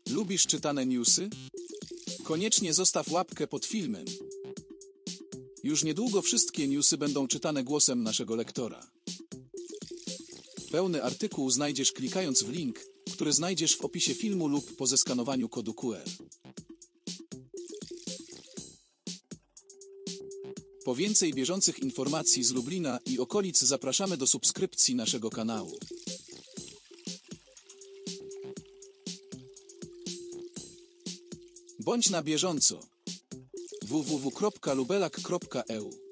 Lubisz czytane newsy? Koniecznie zostaw łapkę pod filmem. Już niedługo wszystkie newsy będą czytane głosem naszego lektora. Pełny artykuł znajdziesz klikając w link, który znajdziesz w opisie filmu lub po zeskanowaniu kodu QR. Po więcej bieżących informacji z Lublina i okolic zapraszamy do subskrypcji naszego kanału. Bądź na bieżąco. www.lubelak.eu